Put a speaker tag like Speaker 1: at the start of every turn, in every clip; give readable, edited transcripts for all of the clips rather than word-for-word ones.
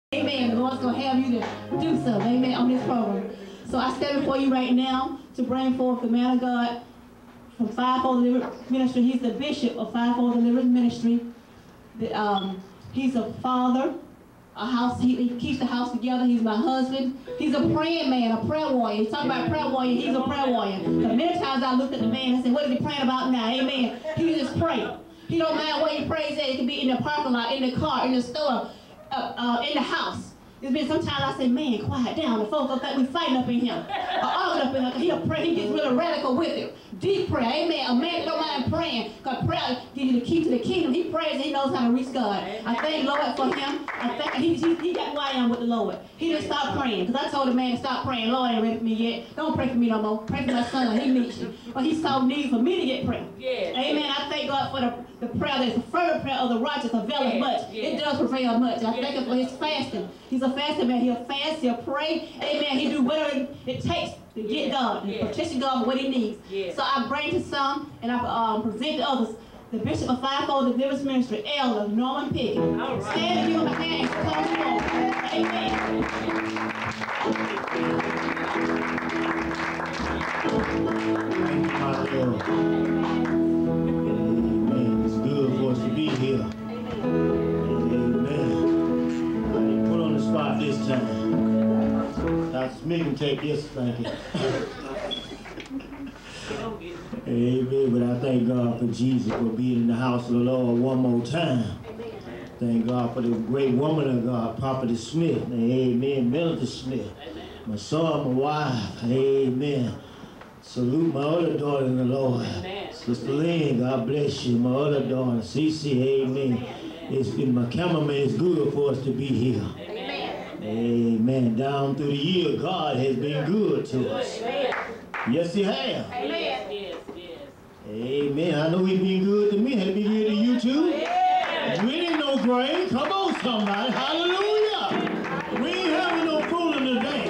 Speaker 1: Amen. The Lord's going to have you to do so. Amen. On this program. So I stand before you right now to bring forth the man of God from Fivefold Deliverance Ministry. He's the bishop of Fivefold Deliverance Ministry. He's a father. He keeps the house together. He's my husband. He's a praying man, a prayer warrior. You talk about prayer warrior, he's a prayer warrior. Because many times I looked at the man and said, what is he praying about now? Amen. He just pray. He don't mind where he prays at. It can be in the parking lot, in the car, in the store, in the house. There's been sometimes I say, man, quiet down. The folks look like we fighting up in here. Arguing up in here. He'll pray. He gets really radical with it. Deep prayer. Amen. A man that don't mind praying. Because prayer gives you the key to the kingdom. He prays and he knows how to reach God. I thank Lord for him. I thank he got who I am with the Lord. He just stopped praying. Because I told the man to stop praying. Lord ain't ready for me yet. Don't pray for me no more. Pray for my son. He needs you. But he saw need for me to get prayer. Yeah. Amen. I thank God for the prayer that's the fervent prayer of the righteous availeth much. Yeah. It does prevail much. I thank him for his fasting. He's a fasting man. He'll fast, he'll pray. Amen. He do whatever it takes to get God, to petition God for what he needs. Yeah. So I bring to some and I present to others the Bishop of Fivefold Deliverance Ministry, Elder Norman Pickett. Right. Stand and give him a hand. Come on. Amen.
Speaker 2: Amen. It's good for us to be here. Spot this time. Dr. Smith can take this, thank you. Amen. But I thank God for Jesus for being in the house of the Lord one more time. Thank God for the great woman of God, Prophetess Smith. Amen. Melody Smith. My son, my wife. Amen. Salute my other daughter in the Lord. Sister Lynn, God bless you. My other daughter, Cece. Amen. It's been my cameraman. It's good for us to be here. Amen. Down through the year, God has been good to us. Amen. Yes, he has. Amen. Yes, yes. Amen. I know he's been good to me. Has he been good to you too? Yeah. We didn't know grave. Come on, somebody. Hallelujah. We ain't having no fooling today.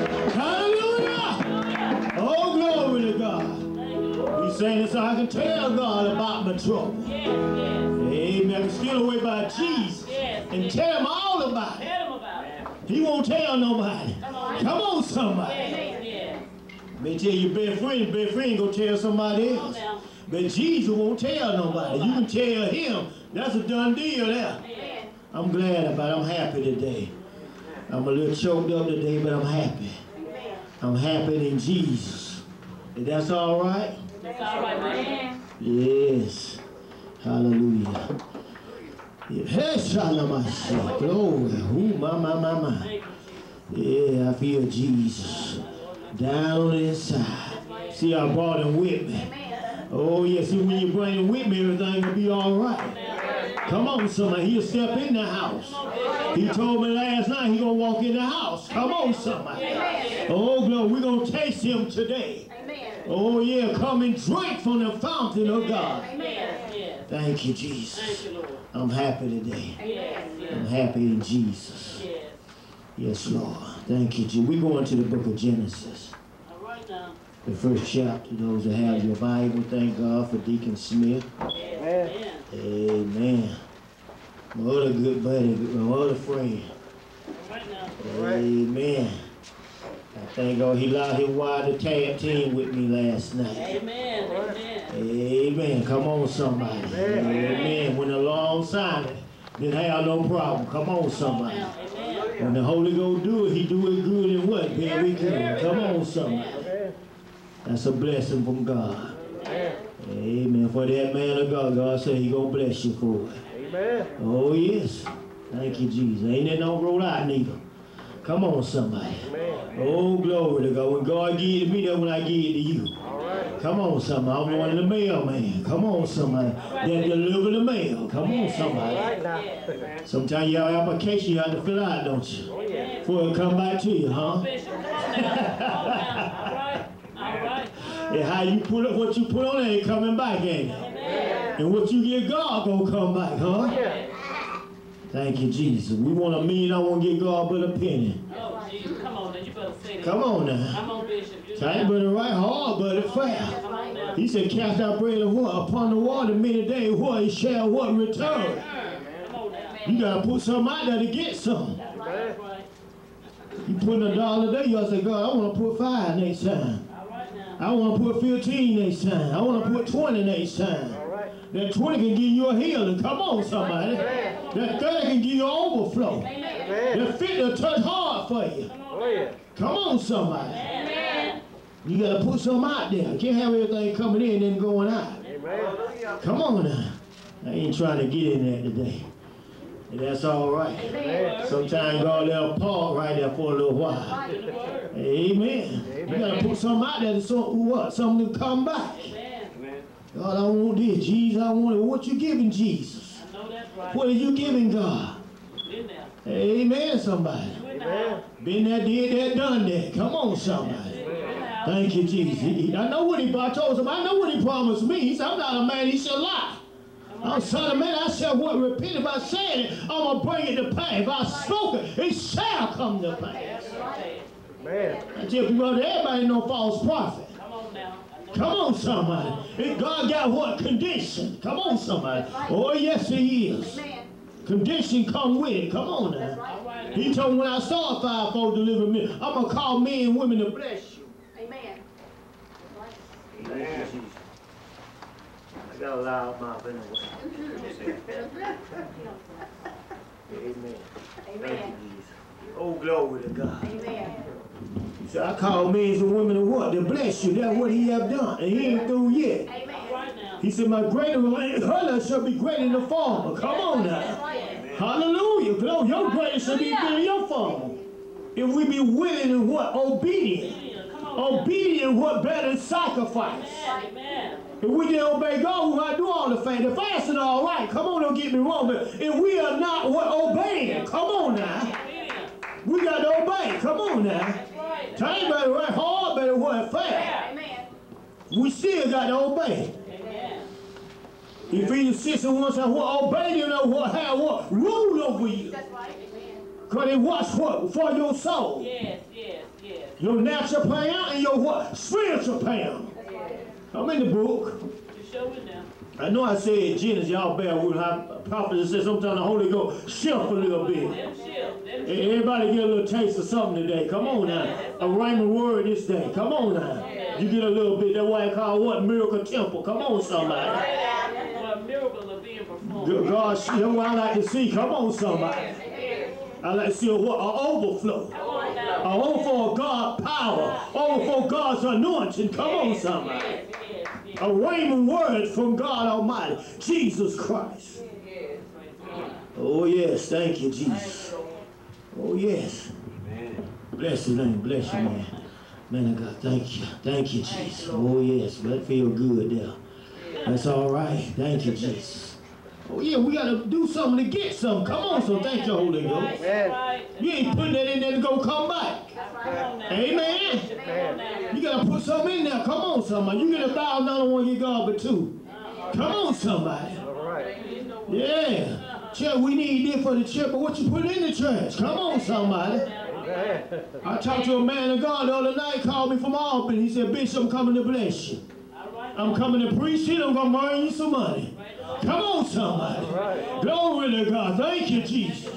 Speaker 2: Hallelujah. Oh, glory to God. We saying this so I can tell God about my trouble. Yes, yes. Amen. I can steal away by Jesus and tell him all about it. He won't tell nobody. Come on, somebody. They tell your best friend gonna tell somebody else. But Jesus won't tell nobody. You can tell him. That's a done deal there. I'm glad about it. I'm happy today. I'm a little choked up today, but I'm happy. I'm happy in Jesus. Is that all right? That's all right, man. Yes. Hallelujah. Hey, Shalom, glory. Ooh, my. Yeah, I feel Jesus down on the inside. See, I brought him with me. Oh, yeah, see, when you bring him with me, everything will be all right. Come on, somebody. He'll step in the house. He told me last night he's going to walk in the house. Come on, somebody. Oh, glory. We're going to taste him today. Oh, yeah, come and drink from the fountain of God. Thank you, Jesus. Thank you, Lord. I'm happy today. Yes, yes. I'm happy in Jesus. Yes, yes, Lord. Thank you, Jesus. We're going to the book of Genesis. All right now. The first chapter. Those that have your Bible, thank God for Deacon Smith. Amen. Amen. My other good buddy, my other friend. All right now. Amen. I thank God he allowed his wife to tag team with me last night. Amen. Amen. Amen. Come on, somebody. Amen. Amen. When the Lord signed it, didn't have no problem. Come on, somebody. Amen. When the Holy Ghost do it, he do it good and what? Very good. Come on, somebody. That's a blessing from God. Amen. For that man of God, God said he gonna bless you for it. Amen. Oh, yes. Thank you, Jesus. Ain't that no roll out neither. Come on, somebody. Amen. Oh, glory to God. When God give it to me, that's when I give it to you. All right. Come on, somebody. I'm one of the mailman. Come on, somebody. That deliver the mail. Come on, somebody. Sometimes you have an application you have to fill out, don't you? Oh, yeah. Before it come back to you, huh? All right. All right. And how you put up what you put on there ain't coming back, ain't it? And what you get, God gonna come back, huh? Yeah. Thank you, Jesus. We want $1 million. I won't get God but a penny. Oh, Jesus. Come on, then. You better say that. Come on now. Come on, Bishop. Tight but it right, hard but it fair. He said, cast out bread of what? Upon the water many days, what? He shall what? Return. You got to put something out there to get some.
Speaker 1: That's right.
Speaker 2: You put in $1 a day, you say, God, I want to put 5 next time.
Speaker 1: All right now.
Speaker 2: I want to put 15 next time. I want to put 20 next time.
Speaker 3: All right.
Speaker 2: That 20 can give you a healing. Come on, somebody. That 30 can give you an overflow.
Speaker 3: Amen.
Speaker 2: That 50 will touch hard for you.
Speaker 3: Oh, yeah.
Speaker 2: Come on, somebody.
Speaker 1: Amen.
Speaker 2: You got to put something out there. You can't have everything coming in and going out.
Speaker 3: Amen.
Speaker 2: Come on now. I ain't trying to get in there today. And that's all right. Sometimes God let a pause right there for a little while. Amen. You got to put something out there to something to come back. God, I want this. Jesus, I want it. What you giving Jesus?
Speaker 1: I know that's right.
Speaker 2: What are you giving God?
Speaker 1: Been there.
Speaker 2: Amen, somebody.
Speaker 3: Amen.
Speaker 2: Been there, did that, done that. Come on, somebody. Thank you, Jesus. I know what I told him, I know what he promised me. He said, I'm not a man, he shall lie. I'm son of man, I shall what repent. If I said it, I'm going to bring it to pass. If I spoke it shall come to pass.
Speaker 3: Amen.
Speaker 2: I tell people, everybody know false prophet.
Speaker 1: Come on now.
Speaker 2: Come on, somebody. If God got what? Condition. Come on, somebody. Oh, yes, he is. Condition come with it. Come on now. He told me when I saw a 5-fold delivered me, I'm going to call men and women to bless you.
Speaker 4: Amen.
Speaker 3: Amen. I got a loud mouth anyway. Amen. Thank you, Jesus.
Speaker 2: Oh, glory to God.
Speaker 4: Amen.
Speaker 2: So I call men and women to what? To bless you. That's what he have done. And he ain't through yet.
Speaker 4: Amen.
Speaker 1: Right now.
Speaker 2: He said, my greater her shall be greater than the former. Come on now. Hallelujah. Glory. Your greater shall be greater than your former. If we be willing and what? Obedient. Obedient what better than sacrifice.
Speaker 1: Amen.
Speaker 2: If we didn't obey God, we might do all the fasting. The fasting all right. Come on, don't get me wrong. But if we are not what obeying, come on now. We got to obey. Come on now. Time better work hard, better work fast.
Speaker 4: Amen.
Speaker 2: We still got to obey.
Speaker 1: Amen.
Speaker 2: Ephesians 6:1 says, what obey you know what have what rule over you.
Speaker 4: That's right. Amen.
Speaker 2: Because they watch what? For your soul.
Speaker 1: Yes, yes, yes.
Speaker 2: Your natural pound and your what? Spiritual pound.
Speaker 4: That's right.
Speaker 2: I'm in the book.
Speaker 1: You show it now.
Speaker 2: I know I said Genesis, y'all bear with how prophet says sometimes the Holy Ghost shift a little bit.
Speaker 1: Them shield. Them shield.
Speaker 2: Everybody get a little taste of something today. Come on now. A rhyming word this day. Come on now. You get a little bit. That's why I call what? Miracle temple. Come on, somebody.
Speaker 1: Well, miracles are being performed.
Speaker 2: God, that's what I like to see. Come on, somebody. I like to see a what? An overflow.
Speaker 1: Come on now.
Speaker 2: An overflow of God's power. Overflow of God's anointing. Come on, somebody.
Speaker 1: Yes, yes, yes.
Speaker 2: A rhyming word from God Almighty. Jesus Christ. Oh, yes. Thank you, Jesus. Oh, yes.
Speaker 3: Amen.
Speaker 2: Bless your name. Bless your name. Man of God, thank you. Thank you, Jesus. Oh, yes. That feel good there. That's all right. Thank you, Jesus. Oh, yeah, we got to do something to get something. Come on, so thank you, Holy Ghost. You ain't putting that in there to go come back. Amen. You got to put something in there. Come on, somebody. You get $1,000 one, you God but 2. Come on, somebody.
Speaker 3: All right.
Speaker 2: Yeah. Church, we need this for the church, but what you put in the church? Come on, somebody.
Speaker 3: Amen.
Speaker 2: I talked to a man of God the other night, called me from Albany. He said, Bishop, I'm coming to bless you. I'm coming to preach it. I'm going to bring you some money. Come on, somebody.
Speaker 3: Right.
Speaker 2: Glory to God. Thank you, Jesus.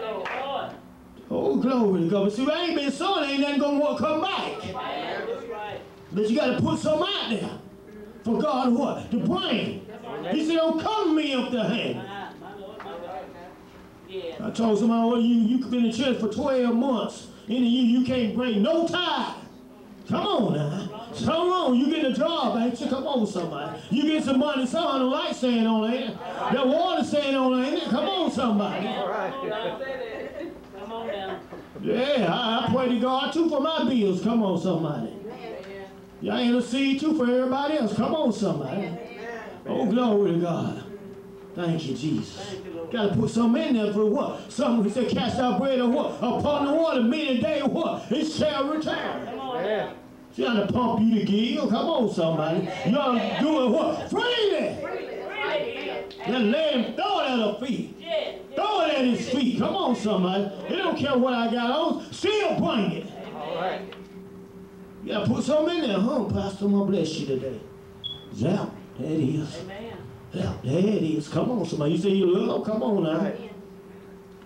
Speaker 2: Oh, glory to God. But see, if I ain't been sowing, ain't nothing going to come back. But you got to put something out there for God what? To bring. He said, don't come to me empty hand. I told somebody, well, you've been in church for 12 months. In a year, you can't bring no tithe. Come on now. Something wrong. You get a job, ain't you? Come on, somebody. You get some money, somebody don't like saying on ain't it? That water saying on ain't it? Come on, somebody.
Speaker 3: All right.
Speaker 1: Come on now.
Speaker 2: Yeah, I pray to God too for my bills. Come on, somebody. Y'all intercede too for everybody else. Come on, somebody. Oh, glory to God. Thank you, Jesus. Got to put something in there for what? Something, he said, cast out bread or what? Upon the water, many days what? It shall return.
Speaker 1: Come on.
Speaker 3: Yeah.
Speaker 2: She trying to pump you to give. Come on, somebody. Y'all doing what? Freely. Then let him throw it at her feet. Throw it at his feet. Come on, somebody. They don't care what I got on. Still bring it.
Speaker 3: All right.
Speaker 2: You got to put something in there, huh, Pastor? I'm going to bless you today. Zap. There it is.
Speaker 1: Amen.
Speaker 2: Yeah, there it is. Come on, somebody. You say you love? Come on now.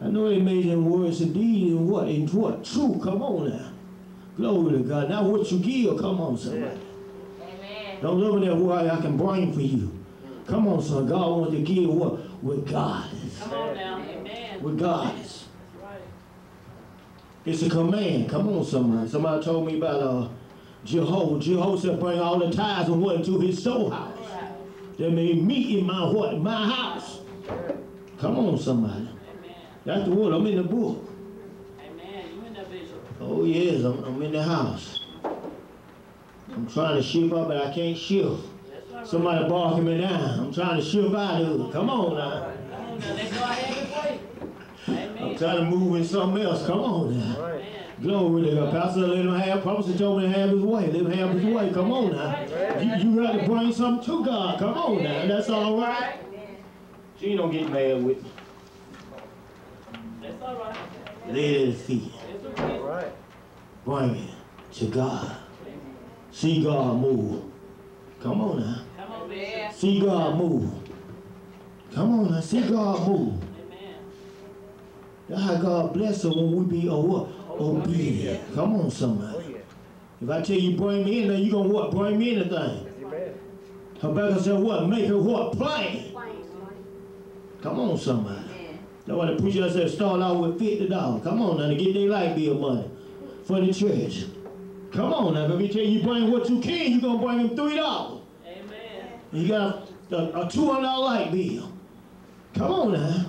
Speaker 2: I know they made them words indeed and what? In what? True. Come on now. Glory to God. Now what you give, come on, somebody. Amen. Don't look at what I can bring for you. Come on, son. God wants to give what? With God is. Come on now. Amen. With God is. Right. It's a command. Come on, somebody. Somebody told me about Jehovah. Jehovah said, bring all the tithes and what into his storehouse. They may meet in my what? My house. Come on, somebody. That's the word. I'm in the book. Amen. You in the bishop. Oh, yes. I'm in the house. I'm trying to shift up, but I can't shift. Right. Somebody barking me down. I'm trying to shift out of it. Come on now. Come on now. Let God have his way. Amen. I'm trying to move in something else. Come on now. Right. Glory to God. Pastor, let him have. Prophet told me to have his way. Let him have his way. Come on now. You got to bring something to God. Come on now. That's all right. She don't get mad with me. That's all right. Lay it at his feet. All right. Bring it to God. See God move. Come on now. Come on, man. See God move. Come on now. See God move. Amen. That's how God bless us when we be obedient. Come on, somebody. If I tell you bring me in there, you gonna what? Bring me anything. Amen. Habakkuk said what? Make it what? Plain. Come on, somebody. That's why the preacher said start out with $50. Come on now, to get their light bill money for the church. Come on now, if he tell you bring what you can, you're going to bring him $3. Amen. You got a $200 light bill. Come on now.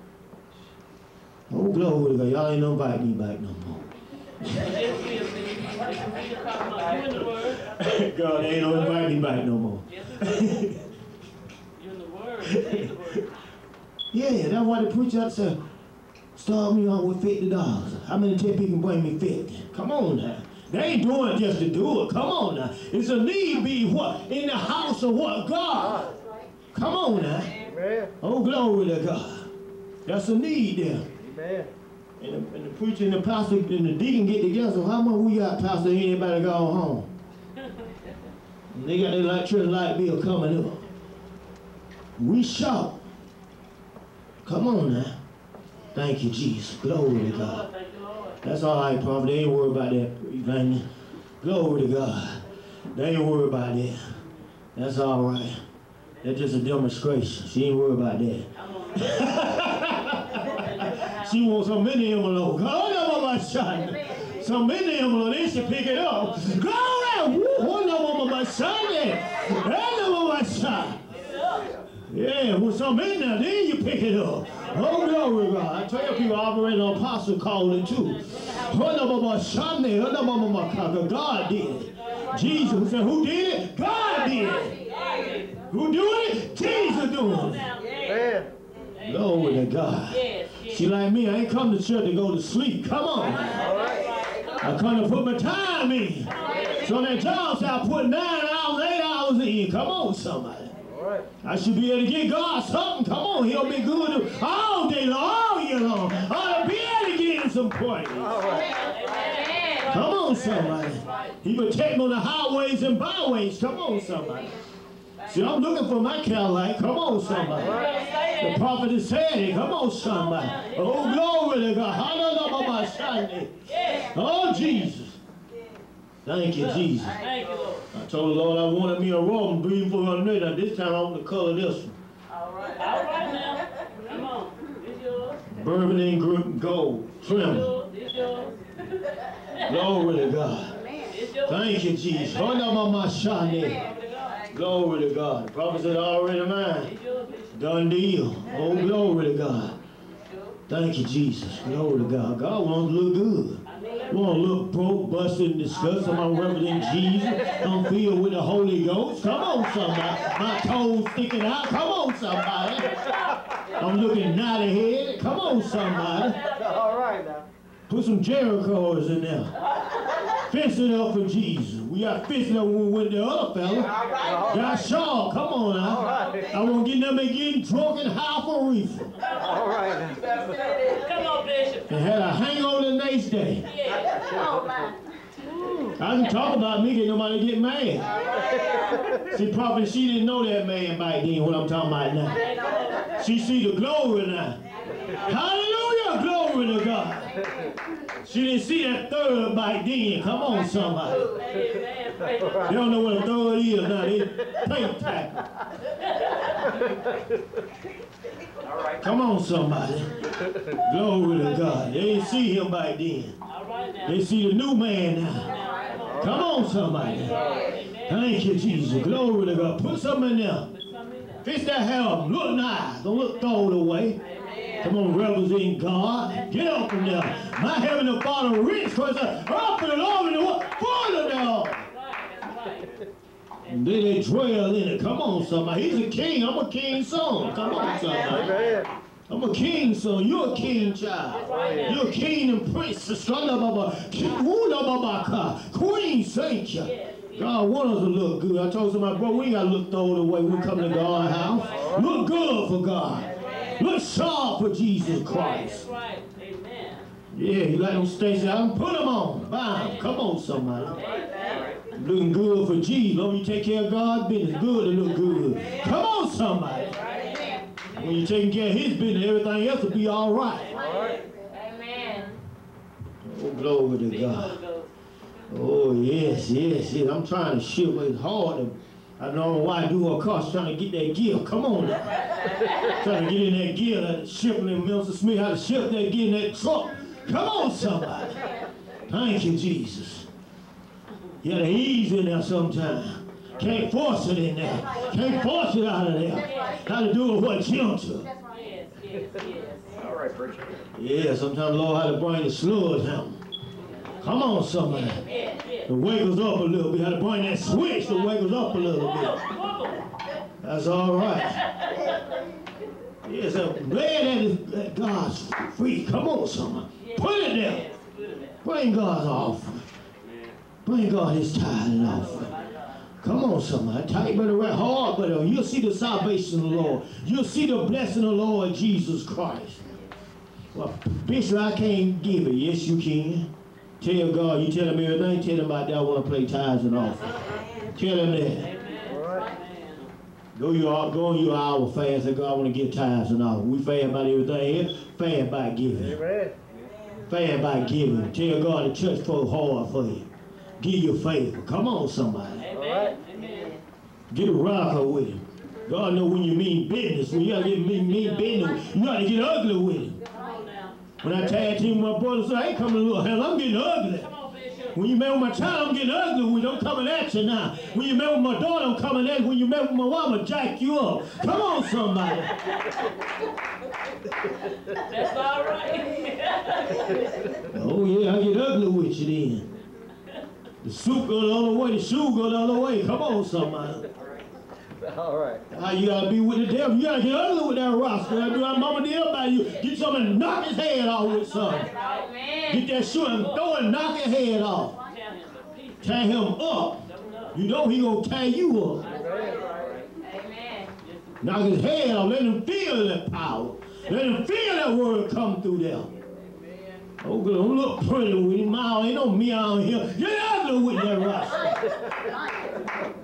Speaker 2: Oh, glory to God. Y'all ain't no invite me back no more. God ain't no invite me back no more. You're in the word. Yeah, that's why the preacher said, start me on with $50. How many people can bring me 50? Come on now. They ain't doing it just to do it. Come on now. It's a need be what? In the house of what? God. Come on now. Amen. Oh, glory to God. That's a need there. Amen. And the preacher and the pastor and the deacon get together. So how much we got, pastor? Anybody go home? And they got their church light bill coming up. We shout. Come on now. Thank you, Jesus. Glory to God. That's all right, prophet. They ain't worried about that, evangelist. Glory to God. They ain't worried about that. That's all right. That's just a demonstration. She ain't worried about that. She wants some mini envelope. Some mini envelope. They should pick it up. Glory! Yeah, with some in there, then you pick it up. Oh, glory to God. I tell people operating an apostle calling too. God did it. Jesus said, who did it? God did it. Who doing it? Jesus doing it. Glory to God. See, like me, I ain't come to church to go to sleep. Come on. I come to put my time in. So that job said I put 9 hours, 8 hours in. Come on, somebody. I should be able to give God something. Come on, he'll be good all day long, all year long. I ought to be able to give him some praise. Come on, somebody. He protect me on the highways and byways. Come on, somebody. See, I'm looking for my Cadillac. Come on, somebody. The prophet has said it. Come on, somebody. Oh, glory to God. Oh, Jesus. Thank you, Jesus. Thank you, Lord. I told the Lord I wanted me a robe and breathe for her minute. This time I want to color this one. All right. All right now. Come on. It's yours. Burgundy gold. Trim. It's yours. Glory to God. It's yours. Thank you, Jesus. Glory to God. The prophet said already mine. Done deal. Oh, glory to God. Thank you, Jesus. Glory to God. God wants to look good. You want to look broke, busted, and disgusted. I'm representing Jesus. I'm filled with the Holy Ghost. Come on, somebody. My toes sticking out. Come on, somebody. I'm looking naughty head. Come on, somebody. All right now. Put some Jerichos in there. Fence it up for Jesus. We got fenced up when we went to the other fella. Got Shaw. Come on now. I won't get them getting drunk and high for reefer. All right. Come on, Bishop. And had a hangover the next day. I can talk about me, get nobody get mad. See, probably she didn't know that man back then, what I'm talking about now. She see the glory now. Hallelujah, Glory to God. She didn't see that third bite then. Come on, somebody. They don't know what a third is now. They paint tackle. Come on, somebody. Glory to God. They didn't see him back then. They see the new man now. Come on, somebody. Thank you, Jesus. Glory to God. Put something in there. Fix that hair up. Look nice. Don't look thrown away. Come on, rebels in God. Get up from there. My heavenly Father rich because up in the Lord in the world. Full of them. And then they dwell in it. Come on, somebody. He's a king. I'm a king's son. Come on, somebody. I'm a king's son. You're a king child. You're a king and prince. Queen, thank you. God wants us to look good. I told somebody, bro, we ain't got to look thrown away when we come to God's house. Look good for God. Look sharp for Jesus Christ. Yeah, you like them Stacy? I can put them on. Buy them. Come on, somebody. Looking good for Jesus. Long you take care of God's business, good to look good. Come on, somebody. When you're taking care of his business, everything else will be all right. Amen. Oh, glory to God. Oh, yes, yes, yes. I'm trying to shift, but it's hard. I don't know why I do a car trying to get that gear. Come on now. Trying to get in that gear, like shifting and Mr. Smith, how to shift that gear in that truck. Come on, somebody. Thank you, Jesus. You gotta ease in there sometimes. Can't force it in there. Can't force it out of there. Got to do it what gentle.
Speaker 4: Yes, yes, yes.
Speaker 3: All right, preacher.
Speaker 2: Yeah, sometimes Lord had to bring the sludge down. Come on, somebody. To wake us up a little bit. Had to bring that switch to wake us up a little bit. That's all right. Yes, I'm glad that God's free. Come on, somebody. Put it there. Bring God's offering. Bring God his tithing offering. Come on, somebody. Tight but right hard, but you'll see the salvation of the Lord. You'll see the blessing of the Lord Jesus Christ. Well, Bishop, I can't give it. Yes, you can. Tell God, you tell him everything. Tell him about that. I want to play tithes and offering. Tell him that.
Speaker 3: All right.
Speaker 2: Go on your hour fast. Say, God, I want to give tithes and offering. We fast about everything here. Fast by giving.
Speaker 3: Amen.
Speaker 2: Fast by giving. Tell God the church folk hard for you. Give you favor. Come on, somebody.
Speaker 4: Amen. Amen.
Speaker 2: Get a rocker with him. God know when you mean business. When you gotta get mean business, you gotta get ugly with him.
Speaker 4: Come on now.
Speaker 2: When I tag team my brother, say, I ain't coming a little hell, I'm getting ugly.
Speaker 4: Come on, Bishop.
Speaker 2: When you met with my child, I'm getting ugly with you. I'm coming at you now. When you met with my daughter, I'm coming at you. When you met with my wife, I'm gonna jack you up. Come on, somebody.
Speaker 4: That's all right.
Speaker 2: Oh yeah, I get ugly with you then. The soup go the other way, the shoe go the other way. Come on, somebody.
Speaker 3: All right.
Speaker 2: You gotta be with the devil. You gotta get ugly with that roster. You gotta do what mama did by you. Get something and knock his head off with something. Get that shoe and throw it and knock his head off. Tie him up. You know he gonna tie you up.
Speaker 4: Amen.
Speaker 2: Knock his head off. Let him feel that power. Let him feel that word come through there. Oh, good. Don't look pretty with him. Ain't no meow here. Get ugly with that roster.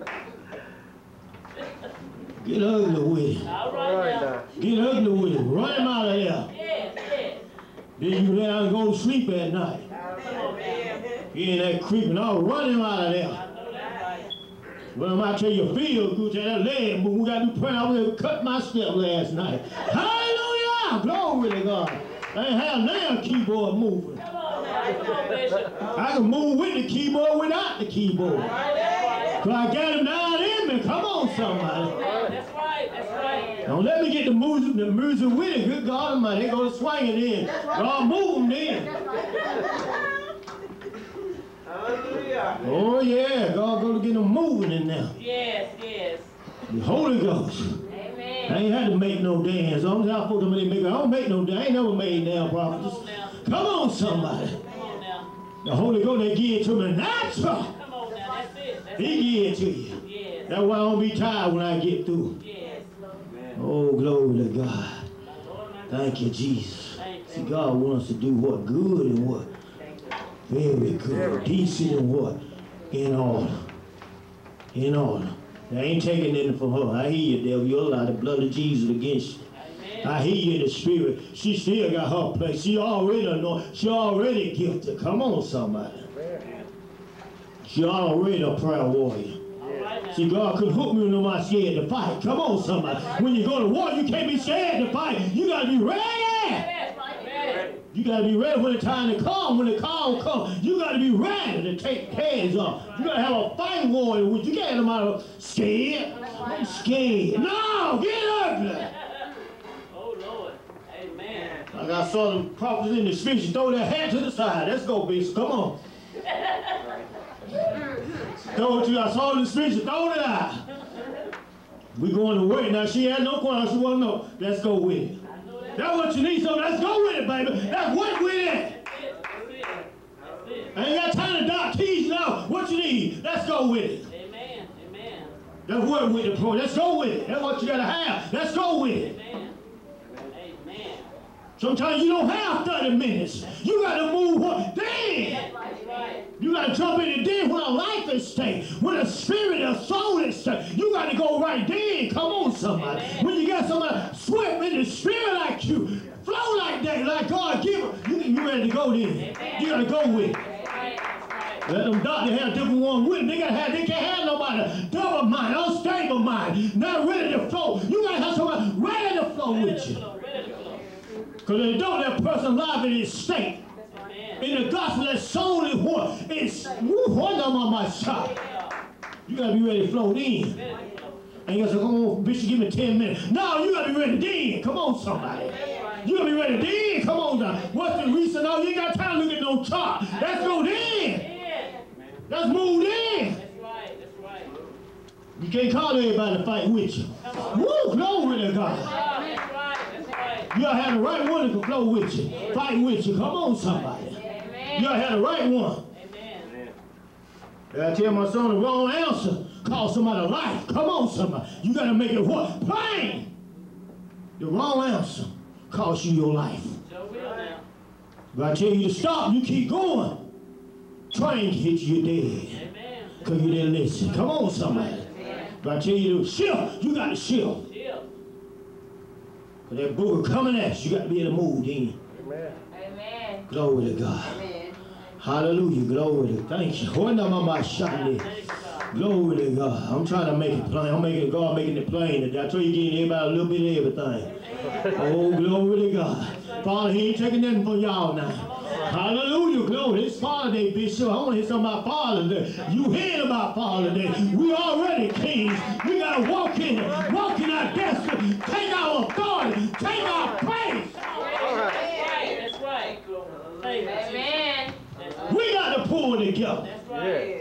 Speaker 2: Get ugly with him.
Speaker 4: All right now.
Speaker 2: Get ugly with him. Run him out of there.
Speaker 4: Yes, yes.
Speaker 2: Then you let him go to sleep at night. He ain't that creeping. I'll run him out of there. Well, I tell you, feel good to that leg, but we got to pray. I was cut my step last night. Hallelujah! Glory to God. I ain't have now keyboard moving.
Speaker 4: Come on now. Come on, Bishop.
Speaker 2: I can move with the keyboard without the keyboard. So I got him down in me. Come on, somebody.
Speaker 4: That's right. That's right.
Speaker 2: Don't let me get the music with it. Good God Almighty. They go to swing it in. God move them then.
Speaker 3: Hallelujah.
Speaker 2: Oh, yeah. God go to get them moving in there.
Speaker 4: Yes, yes.
Speaker 2: The Holy Ghost.
Speaker 4: Amen.
Speaker 2: I ain't had to make no dance. I don't make no dance. I ain't never made now,
Speaker 4: Come
Speaker 2: prophets.
Speaker 4: on now.
Speaker 2: Come on, somebody.
Speaker 4: Come on now.
Speaker 2: The Holy Ghost, they give it to me natural.
Speaker 4: Come on now. That's it. That's
Speaker 2: He
Speaker 4: it.
Speaker 2: give it to you.
Speaker 4: Yes.
Speaker 2: That's why I don't be tired when I get through.
Speaker 4: Yes.
Speaker 2: Oh, glory to God. Thank you, Jesus.
Speaker 4: Thank you.
Speaker 2: See, God wants us to do what? Good and what? Very good. Decent and what? In order. In order. They ain't taking anything from her. I hear you, devil. You're allowed the blood of Jesus against you. I hear you in the spirit. She still got her place. She already anointed. She already gifted. Come on, somebody. She already a prayer warrior. See, God could hook me when I'm scared to fight. Come on, somebody. When you go to war, you can't be scared to fight. You got to be ready. You got to be ready when the time to come. When the call comes, you got to be ready to take hands off. You got to have a fight warrior with you. You can't have them out scared. I'm scared. No, get ugly.
Speaker 4: Oh, Lord. Amen.
Speaker 2: Like I saw the prophets in the streets, you throw their hat to the side. Let's go, bitch. Come on. Throw it you. I saw in the streets, you throw it out. We going to work. Now, she had no question. She want to know. Let's go with it. That's what you need, so let's go with it, baby. Let's work with it. I ain't got time to dot T's now. What you need? Let's go with it.
Speaker 4: Amen. Amen.
Speaker 2: Let's work with it, bro. Let's go with it. That's what you got to have. Let's go with it.
Speaker 4: Amen. Amen.
Speaker 2: Sometimes you don't have 30 minutes. You got to move what? Then.
Speaker 4: That's right.
Speaker 2: You got to jump in the den when a life is stake, when a spirit, a soul is stake. You got to go right then. Come on, somebody.
Speaker 4: Amen.
Speaker 2: When you got somebody swim in the spirit like you, flow like that, like God give them, you ready to go then.
Speaker 4: Amen.
Speaker 2: You got to go with it.
Speaker 4: That's right.
Speaker 2: Let them doctors have different one with them. They can't have nobody double mind, unstable mind, not ready to flow. You got to have somebody ready to flow with you. Because if they don't, that person life in his state. In the gospel, that soul is what? It's one of my shot. You got to be ready to flow in. And you got to say, come on, Bishop, give me 10 minutes. No, you got to be ready then. Come on, somebody. You got to be ready then. Come on, now. What's the reason? No, you ain't got time to look at no chart. Let's go then. Let's move in.
Speaker 4: That's right. That's right.
Speaker 2: You can't call everybody to fight with you. Woo, glory to God.
Speaker 4: That's right. That's right.
Speaker 2: You got to have the right one that can flow with you, fight with you. Come on, somebody. You got to have the right one.
Speaker 4: Amen.
Speaker 2: I tell my son the wrong answer cost somebody life. Come on, somebody. You got to make it what? Plain. The wrong answer cost you your life.
Speaker 4: Sure will now.
Speaker 2: If I tell you to stop, you keep going. Train hits you dead.
Speaker 4: Amen.
Speaker 2: Because you didn't listen. Come on, somebody. If I tell you to shift, you got to shift.
Speaker 4: Chill.
Speaker 2: Because that booger coming at you, you got to be able to move then.
Speaker 3: Amen.
Speaker 5: Amen.
Speaker 2: Glory to God.
Speaker 5: Amen.
Speaker 2: Hallelujah. Glory to God. Thank you.
Speaker 4: Thank you, God.
Speaker 2: Glory to God. I'm trying to make it plain. I'm making God making it plain today. I told you getting everybody a little bit of everything. Oh, glory to God. Father, he ain't taking nothing from y'all now. Hallelujah. Glory. It's Father Day, Bishop. I want to hear something about Father Day. You heard about Father Day. We already kings. We got to walk in our destiny. Take our authority. Take our place.
Speaker 4: That's right. Thank you, Jesus.
Speaker 5: Amen.
Speaker 2: We got to pull together.
Speaker 4: That's right.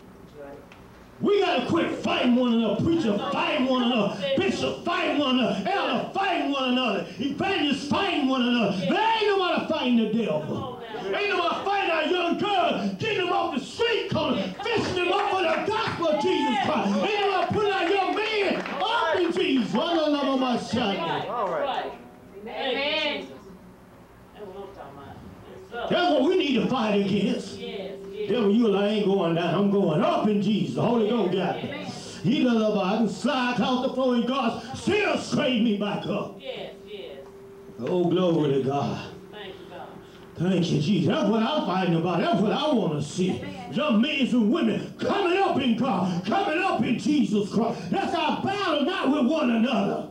Speaker 2: We got to quit fighting one another. Preacher fighting one another. Bishop fighting one another. Elder fighting one another. Evangelists fighting one another. There ain't nobody fighting the devil. Ain't nobody fighting our young girls, getting them off the street corner, fishing them up for the gospel of Jesus Christ. Ain't nobody putting our young men up in Jesus. I don't know about my son.
Speaker 3: All right.
Speaker 5: Amen.
Speaker 4: That's what I'm talking about. Yes,
Speaker 2: That's what we need to fight against.
Speaker 4: yes.
Speaker 2: Devil, you I ain't going down. I'm going up in Jesus. The Holy Ghost got me. He does love I can slide across the floor and God still straighten me back up.
Speaker 4: Yes.
Speaker 2: Oh, glory to God.
Speaker 4: Thank you, God.
Speaker 2: Thank you, Jesus. That's what I'm fighting about. That's what I want to see. Young men and women coming up in God, coming up in Jesus Christ. That's our battle, not with one another.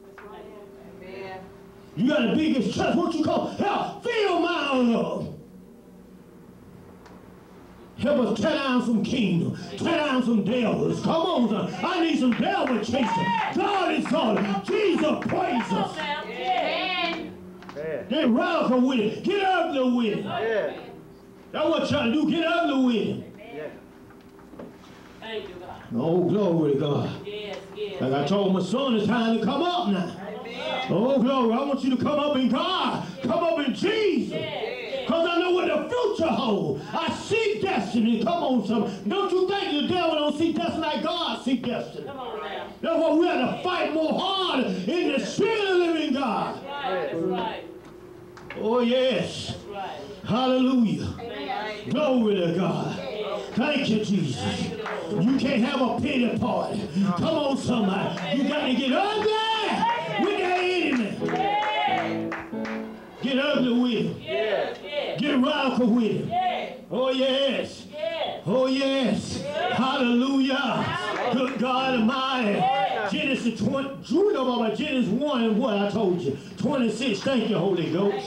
Speaker 5: Amen.
Speaker 2: You got the biggest church, what you call, help, fill my love. Help us tear down some kingdoms, tear down some devils. Come on, son. I need some devil chasing. God is calling. Jesus, praise us.
Speaker 5: Amen.
Speaker 3: Yeah.
Speaker 2: Get radical with it. Get ugly with it.
Speaker 3: Yeah.
Speaker 2: That's what y'all do. Get ugly with it.
Speaker 3: Yeah.
Speaker 4: Thank you, God.
Speaker 2: Oh, glory to God.
Speaker 4: Yes.
Speaker 2: Like I told my son, it's time to come up now. Oh, glory. I want you to come up in God. Come up in Jesus. Because I know what the future holds. I see destiny. Come on, son. Don't you think the devil don't see destiny like God see destiny?
Speaker 4: Come on now.
Speaker 2: That's why we have to fight more hard in the spirit of the living God.
Speaker 4: That's right.
Speaker 2: Oh, yes.
Speaker 4: That's right.
Speaker 2: Hallelujah.
Speaker 5: Amen.
Speaker 2: Glory to God. Thank you, Jesus. You can't have a pity party. Come on, somebody. You got to get ugly with that enemy. radical with him.
Speaker 4: Yes.
Speaker 2: Oh, yes.
Speaker 4: Yes.
Speaker 2: Oh, yes.
Speaker 4: Yes.
Speaker 2: Hallelujah. Good God Almighty.
Speaker 4: Yes.
Speaker 2: Genesis 20, Genesis 1 and what I told you. 26. Thank you, Holy Ghost.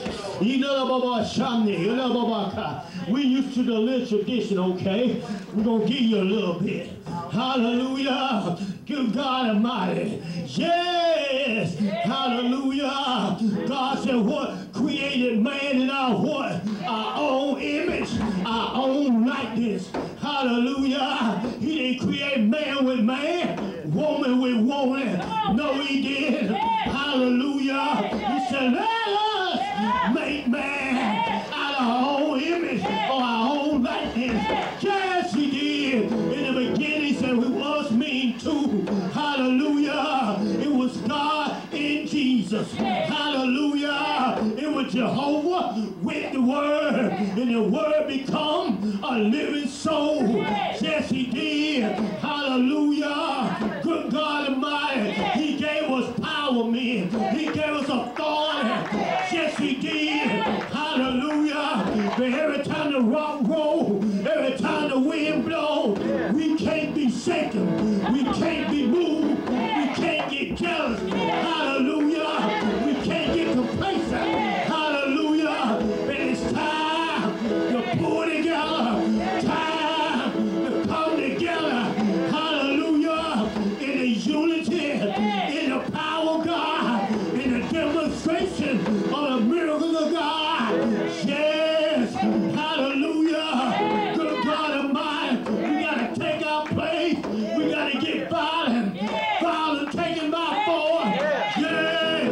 Speaker 2: We used to the little tradition, okay? We're going to give you a little bit. Hallelujah. Good God Almighty. Yes. Hallelujah. God said what? Created man in our what? Our own image, our own likeness. Hallelujah. He didn't create man with man, woman with woman. No, he did. Hallelujah. He said, let us make man out of our own image or our own likeness. Yes, he did. In the beginning, he said, it was me too. Hallelujah. It was God in Jesus. Hallelujah. It was Jehovah with the Word. And the Word become a living soul. Yes, he did. Hallelujah. Good God Almighty. He gave us power, men. He gave us authority. Yes, he did. Hallelujah. But every time the rock roll, every time the wind blow, we can't be shaken. We can't be moved. We can't get jealous. Hallelujah. We can't get complacent. Hallelujah. But it's time to pull together. Time to come together. Hallelujah. In the unity, in the power of God, in the demonstration of the miracles of God. Yes. Hallelujah. Good God Almighty. We got to take our place. We got to get violent. Violent taken by force. Yes.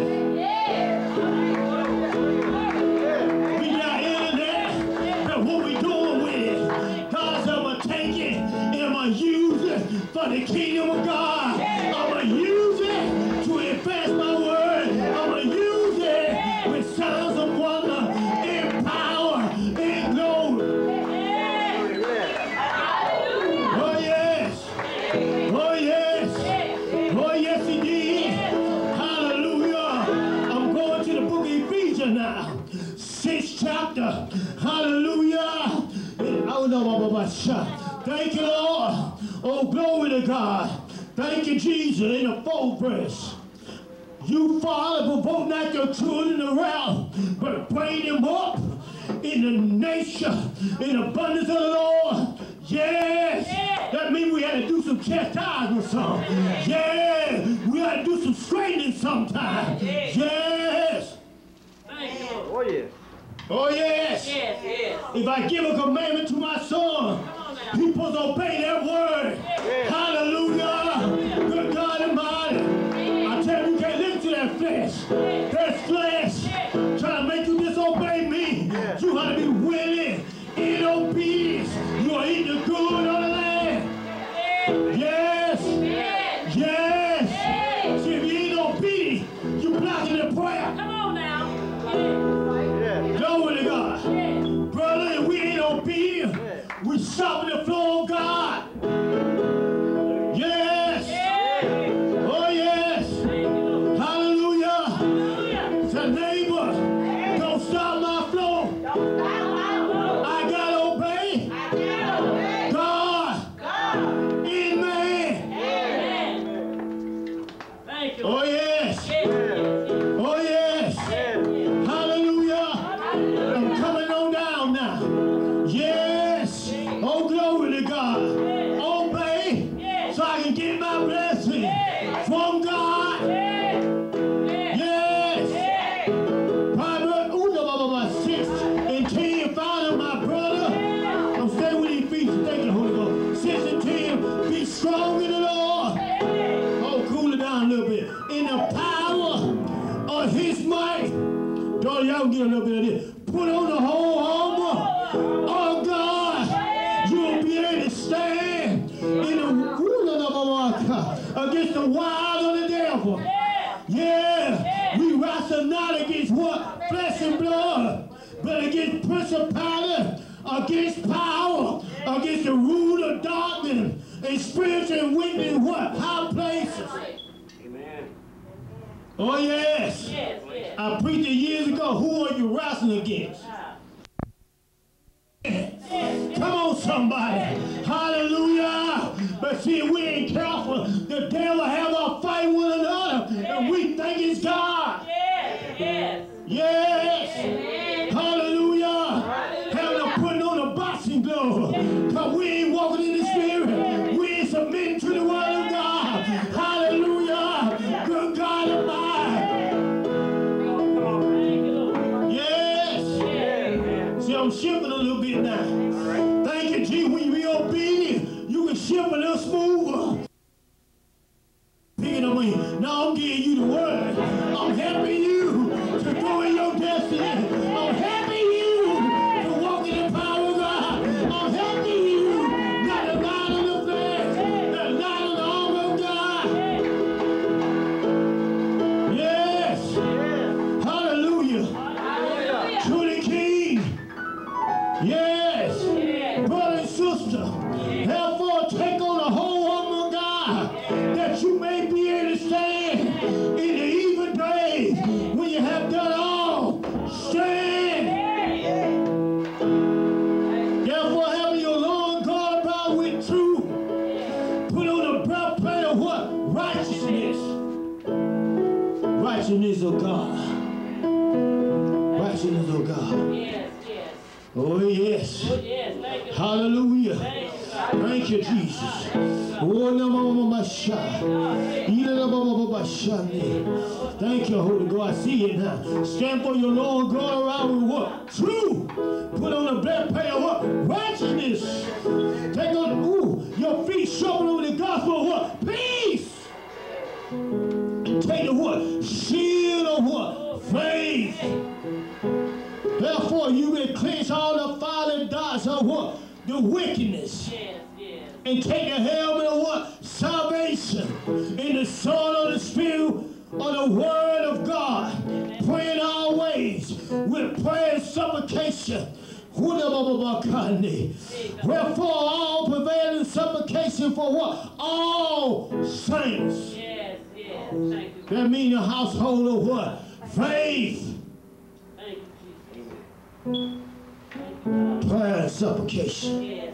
Speaker 2: We got internet. That's what we doing with it. God said, I'm going to take it and I'm going to use it for the kingdom of God. I'm going to use it to advance my word. I'm going to use it with signs of wonder, in power, in glory. Oh, yes. Oh, yes. Oh, yes, he did. Hallelujah. I'm going to the book of Ephesians now. 6th chapter. Hallelujah. Thank you, Lord. Oh, glory to God. Thank you, Jesus. In the 4th verse. You, Father, provoke not your children to wrath, but bring them up in the nature, in abundance of the Lord. Yes. That means we had to do some chastisement some. Yeah. We had to do some straightening sometimes. Yes.
Speaker 4: Thank you.
Speaker 3: Oh, yeah.
Speaker 2: Oh, yes.
Speaker 4: Yes, yes.
Speaker 2: If I give a commandment to my son, he supposed to obey that word. Hallelujah. Good God Almighty. I tell you, you can't listen to that flesh. That flesh trying to make you disobey me. You ought to be willing in obedience. You are eating the good of the land. Yes. Yes. See, if you ain't obedient, you blocking the prayer.
Speaker 4: Come on now.
Speaker 2: Glory to God. Brother, if we ain't obedient, we stopping the flow of God. Yes. Oh, yes. Hallelujah. Say, neighbor, don't stop my flow. I gotta obey God in man.
Speaker 4: Thank you.
Speaker 2: Oh, yes. Oh, yes. Hallelujah. I'm coming on down now. Yes. Oh, glory to God. Obey so I can get my blessing from God. Yes. Proverbs 6 and 10. Father, my brother. I'm staying with Ephesians. Thank you, Holy Ghost. 6 and 10. Be strong in the Lord. Oh, cool it down a little bit. In the power of his might. Daughter, y'all get a little bit of this. Put on the whole armor of God. You'll be able to stand in the against the wiles of the devil. Yeah. We wrestle not against what? Flesh and blood, but against principality, against power, against the rule of darkness, and spiritual wickedness in what? High places.
Speaker 3: Amen.
Speaker 2: Oh, yes.
Speaker 4: Yes, yes.
Speaker 2: I preached it years ago. Who are you wrestling against? somebody. Hallelujah. But see, we ain't careful. The devil have us fight one another, and we think it's God. Yes. Hallelujah. Having to put on a boxing glove, because we ain't walking in the Spirit. We ain't submitting to the word of God. Hallelujah. Good God Almighty. Yes. See, I'm shifting a little bit now. Thank you, Jesus. When you be obedient, you can shift a little smoother. Now I'm giving you the word. I'm helping you to go in your destiny. I'm helping you to walk in the power of God. I'm helping you not to lie on the flesh, not to lie on the armor of God. Yes. Hallelujah. To the King. Yes. Brother and sister, therefore take on the whole armor of God, that you may be able to stand in the evil days. When you have done all, stand. Therefore, having your Lord God about with truth, put on the breastplate of what? Righteousness. Righteousness of God. Righteousness of God. Oh, yes. Hallelujah. Thank you, Jesus. Thank you, Holy God. I see it now. Stand for your Lord God around with what? Truth. Put on the breastplate of what? Righteousness. Take on your feet sharpened over the gospel of what? Peace. And take the what? Shield of what? Faith. Therefore, you may cleanse all the fiery darts of what? The wickedness. And take the helmet of what? Salvation. And the sword of the Spirit of the Word of God. Praying always with prayer and supplication. Wherefore all prevailing supplication for what? All saints. That means a household of what? Faith. Prayer and supplication.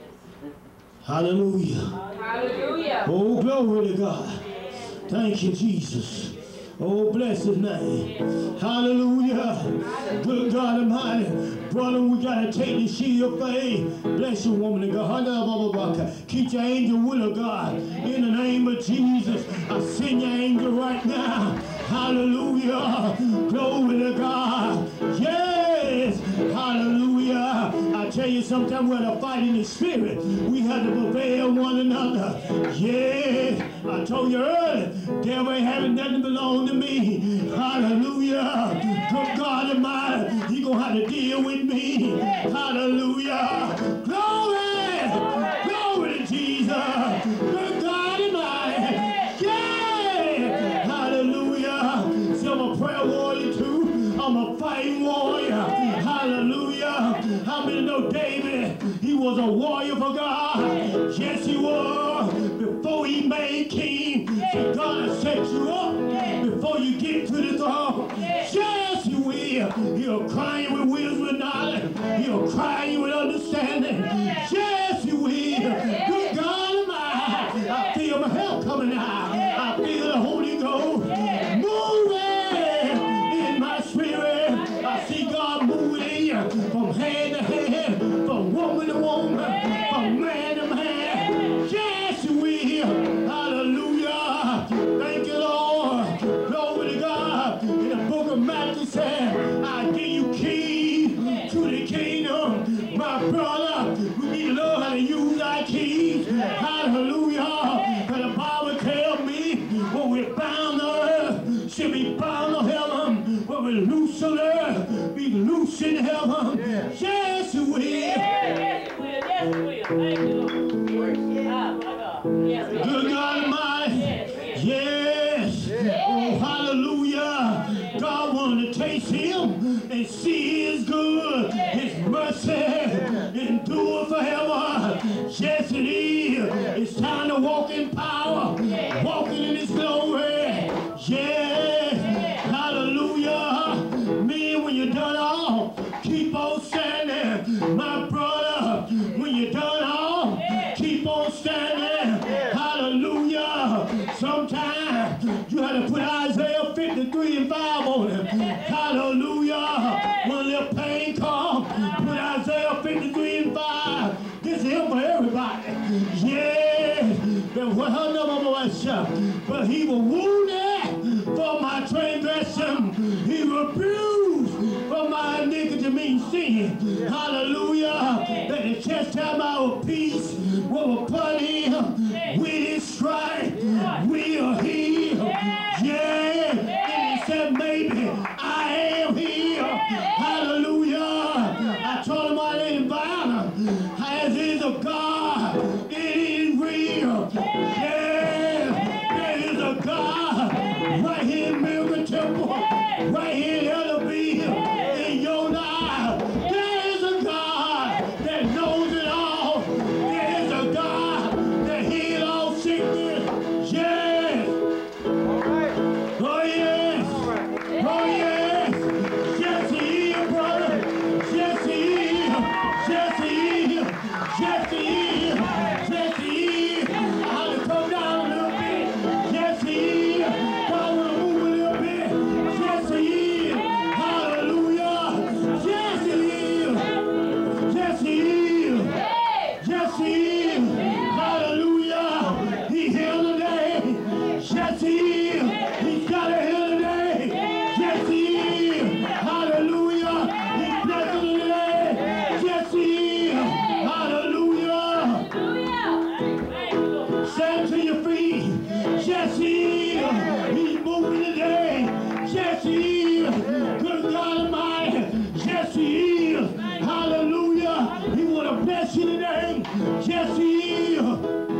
Speaker 2: Hallelujah.
Speaker 5: Hallelujah.
Speaker 2: Oh, glory to God. Thank you, Jesus. Oh, bless his name. Hallelujah. Good God Almighty. Brother, we got to take the shield of faith. Bless you, woman of God. Keep your angel with her, God. In the name of Jesus, I send your angel right now. Hallelujah. Glory to God. Yes. Hallelujah. I tell you, sometimes we have to fight in the spirit. We have to prevail one another. Yes. I told you earlier, devil ain't having nothing belong to me. Hallelujah. Good God Almighty, you gonna have to deal with me. Hallelujah. Glory. Glory to Jesus. Good God Almighty. Yeah. Hallelujah. See, I'm a prayer warrior too. I'm a fighting warrior. Hallelujah. How many know David? He was a warrior for God. Yes, he was. Before he made king, so God will set you up before you get to the throne. Yes, he will. He'll cry you with wisdom and knowledge. He'll cry you with understanding. Yes, he will. Good God Almighty. I feel my help coming out. I feel the Holy Ghost moving in my spirit. I see God moving in you from hand to hand, from woman to woman, from man to man. Yes, he will. Hallelujah. Thank you, Lord. Glory to God. In the book of Matthew said, I give you keys to the kingdom. My brother, we need to learn how to use our keys. Hallelujah. And the Bible tells me when we're bound on earth, should be bound on heaven. When we're loose on earth, be loose in heaven. Yes, we will.
Speaker 4: Yes, it will. Yes, it will. Thank you, Lord. Ah, my God. Yes, Lord.
Speaker 2: Good God Almighty. Yes. Oh, hallelujah. God wanted to taste him and see his good. His mercy endure forever. Yes, it is. It's time to walk in power. Walking in his glory. Yes. Hallelujah. Men, when you're done all, keep on standing. My brother, when you're done him for everybody. Yes. But he was wounded for my transgression. He was bruised for my iniquity, means sin. Hallelujah. That the chastisement of peace was upon him. With his stripes we are healed. Yeah. And he said, maybe I am healed. Hallelujah. I told him I didn't bow. As is a God, it is real. Yeah. There is a God right here in Miracle Temple, right here in Ellerville, in your life. There is a God that knows it all. There is a God that heals all sickness. Yes. Oh yes. Oh yes. Yes he is, brother. Yes he is. Yes he is. Yes he is. Yes he is. I had to come down a little bit. Yes he is. I want to move a little bit. Yes he is. Hallelujah. Yes he is. Yes he is. Yes he is. Hallelujah. He healed today. Yes he is. He's got to heal today. Yes he is. Hallelujah. He's blessing today. Yes he is. Hallelujah. Stand to your feet. Yes he is. He's moving today. Yes he is. Good God Almighty. Yes he is. Hallelujah. He want to bless you today. Yes he is.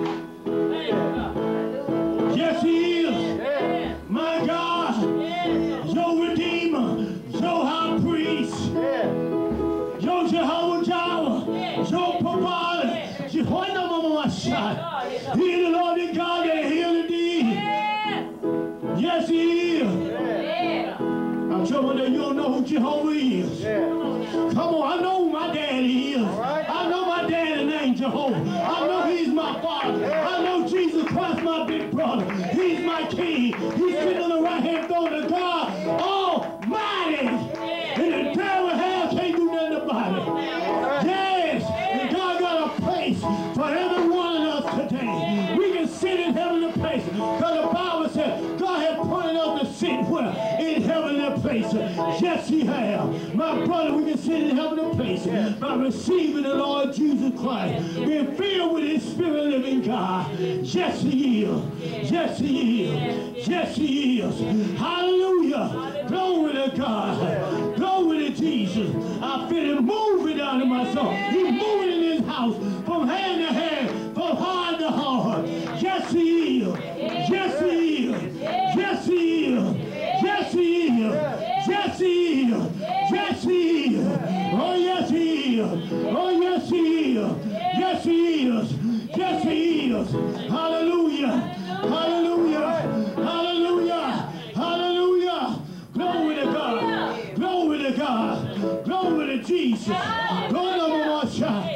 Speaker 2: Yes he is. My God. Your Redeemer. Your High Priest. Your Jehovah Jireh. Your provider. Jehovah Mama Shai. He is the Lord and God that healed thee. Yes he is. I'm sure that you don't know who Jehovah is. Come on, I know who my daddy is. I know my daddy's name Jehovah. I know he's my father. I know Jesus Christ my big brother. He's my king. He's sitting on the right hand throne of God Almighty. And the devil hell can't do nothing about it. Yes, and God got a place for every one of us today. We can sit in heavenly places. Because the Bible says God has appointed us to sit where? In heavenly places. Yes, he has. My brother, we can sit in heavenly places by receiving the Lord Jesus Christ. Being filled with his spirit living God. Yes, he is. Yes, he is. Yes, he is. Hallelujah. Glory to God. Glory to Jesus. I feel him moving down in my soul. He's moving in his house from hand to hand, from heart to heart. Yes, he is. Yes, he is. Yes, he is. Yes, he is. Yes, he is. Yes, he is. Oh, yes, he is. Oh, yes, he is. Yes, he is. Yes, he is. Hallelujah. Hallelujah. Hallelujah. Hallelujah. Glory to God. Glory to God. Glory to Jesus. Glory to God.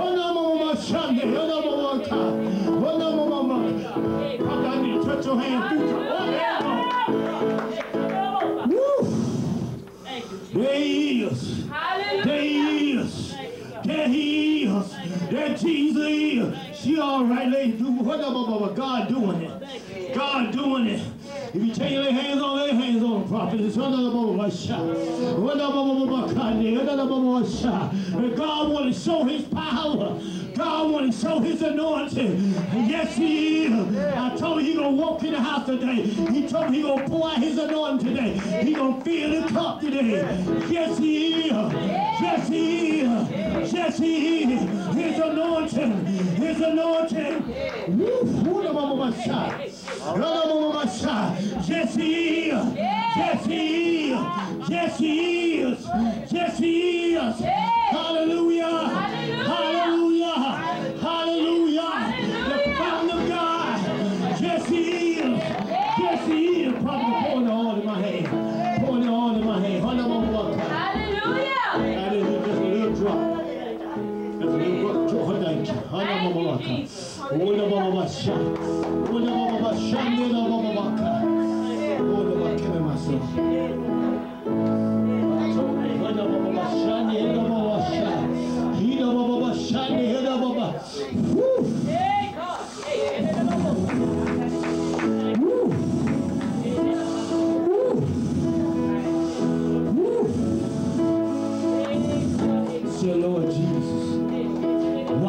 Speaker 2: I need to touch your hand. There he is. There he is. There he is. There Jesus is. She all right, ladies. God doing it. God doing it. If you take your hands on the prophet, it's and God want to show his power. God want to show his anointing. Yes, he is. I told him he going to walk in the house today. He told me he going to pour out his anointing today. He going to fill the cup today. Yes, he is. Yes, he is. Yes, he is. His anointing. His anointing. Yes, he is. Yes, he is. Yes, he is. Yes, he is. Hallelujah. Hallelujah. Hallelujah. The fountain of God. Yes, he is. Yes, he is. Probably pouring the oil in my hand. Pouring the oil in my hand. Hallelujah. That is just a little drop. That's a little drop. Thank you. Hallelujah.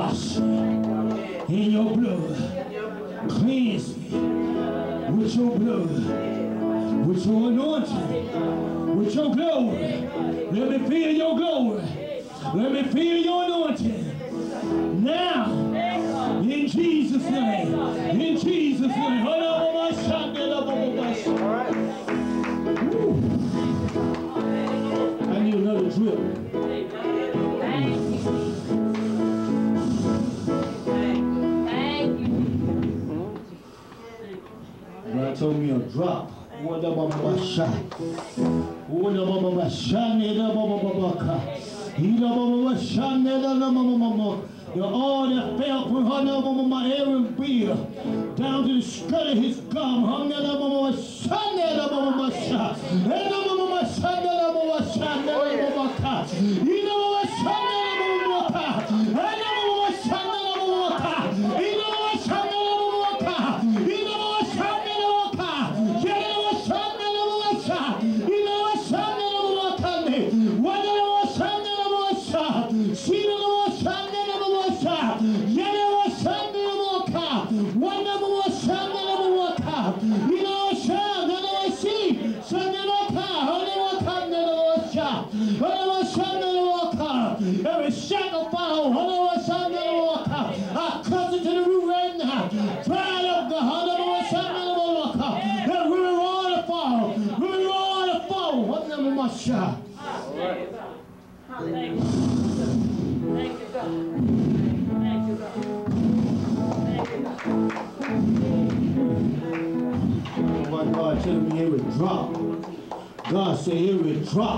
Speaker 2: wash me in your blood. Cleanse me with your blood, with your anointing, with your glory. Let me feel your glory. Let me feel your anointing. Now, in Jesus' name, in Jesus' name. I need another drip. God told me a drop. The oil that fell from my Aaron beard down to the skirt of his gum. Every shackle fall, I cut into the root right now. Dry up the that river water fall, river water fall. What number my shot?
Speaker 4: Thank you. Thank you, God. Thank you, God. Thank you, God.
Speaker 2: Oh my God, telling me every drop. God said every drop.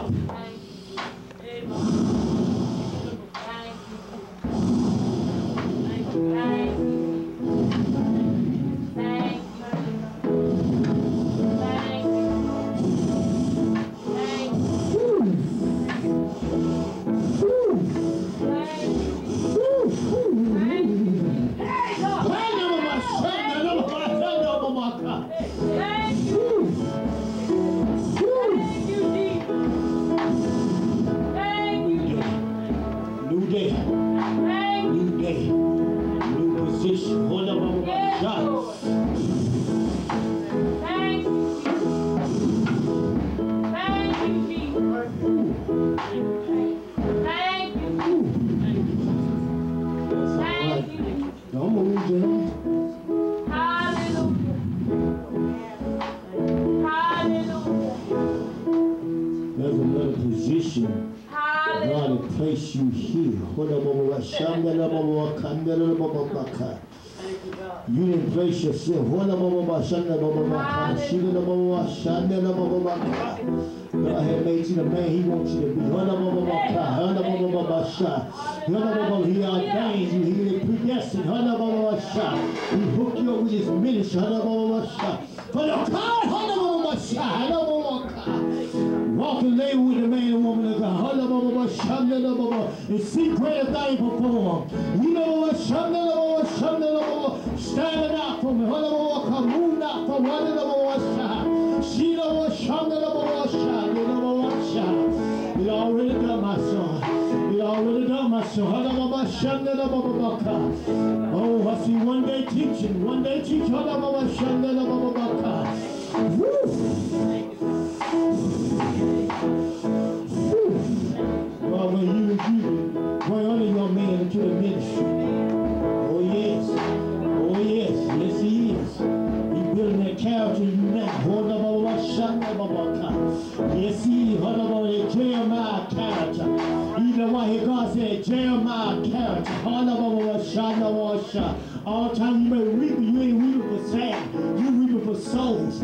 Speaker 2: You didn't place yourself. God had made you the man He wants you to be. He ordained you. He predestined. He hooked you up with His ministry. For the God, walk and labor with the man and woman of God. And see greater things perform. You know what? Standing out for me. Moving out for me. She know what? It already done, my son. It already done, my son. Oh, I see one day teaching. One day teaching. Well, when you bring other young men into the ministry. Oh, yes. Oh, yes. Yes, He is. He's building that character in you now. Yes, He is. Jeremiah character. Even why God said Jeremiah character. All the time you may reap, you ain't reaping for sand. You reaping for souls.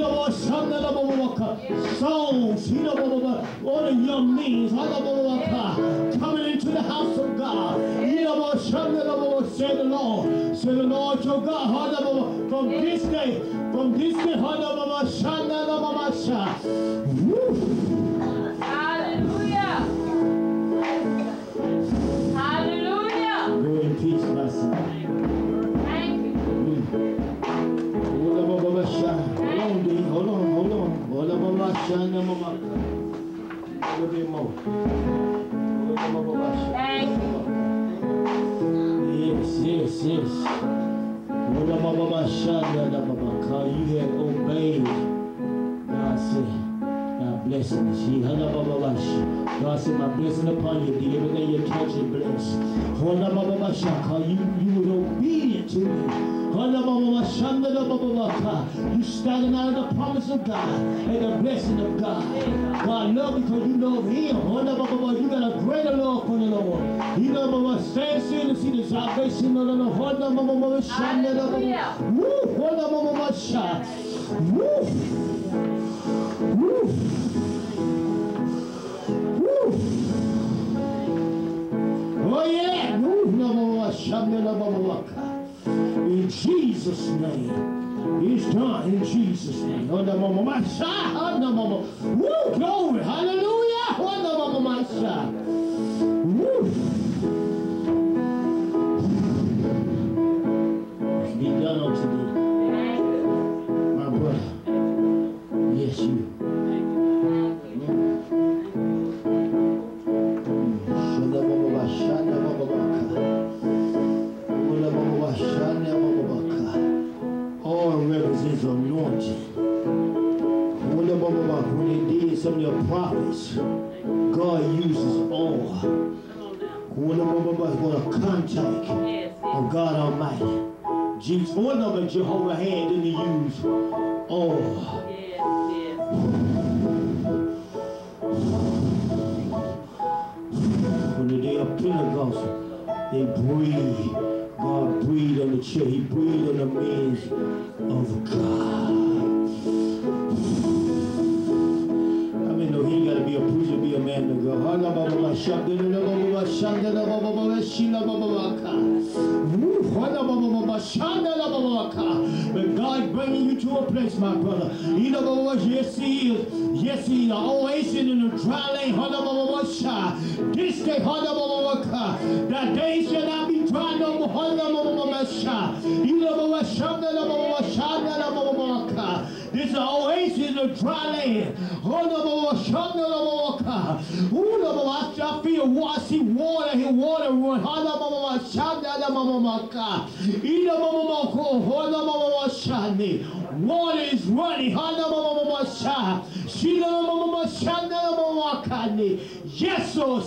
Speaker 2: Souls. All the young men coming into the house of God. Say the Lord. Say the Lord your God. From this day.
Speaker 5: Hallelujah. Hallelujah.
Speaker 2: Go in peace, my son.
Speaker 5: Thank you.
Speaker 2: Hold on, D. Hold on. A little bit more.
Speaker 5: Thank you.
Speaker 2: Yes. You have obeyed. God said, my blessing is here. God said, my blessing upon you. Everything you touch is blessed. You were obedient to me. You standing out of the promise of God and the blessing of God. God love you because you love Him. You got a greater love for the Lord. You know, stand still and see the salvation of the Lord. Oh yeah. In Jesus' name. It's done in Jesus' name. Woo, glory. Hallelujah. Woo. It's been done unto thee. My brother. Yes, you. All represents anointing. When they did some of your prophets, God uses all. When a contact of God Almighty. Jesus, one of them Jehovah had, didn't he use all? On the day of Pentecost, they breathed. God breathed on the church. He breathed on the men of God. I mean, no, he ain't got to be a preacher, be a man of God. But God bringing you to a place, my brother. You know what? Yes, He is. Yes, He is. Oasis in the dry lane. This day, that day shall not be dry no more. This is an oasis in the dry land. I feel water. I see water here, water run. Water is running. Yes, Lord.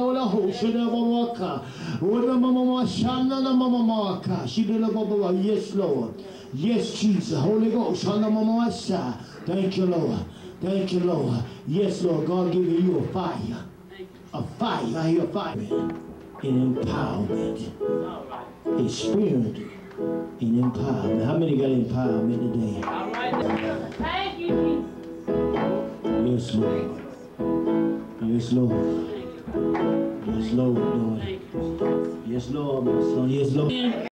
Speaker 2: Yes, Lord. Yes, Jesus. Holy Ghost. Thank you, Lord. Thank you, Lord. Yes, Lord. God giving you a fire. A fire. I hear fire. And empowerment. Experience and empowerment. How many got empowerment today?
Speaker 4: All right. Thank you, Jesus.
Speaker 2: Yes, Lord. Yes, Lord. Yes, Lord, Lord. Yes, Lord, my son. Yes, Lord.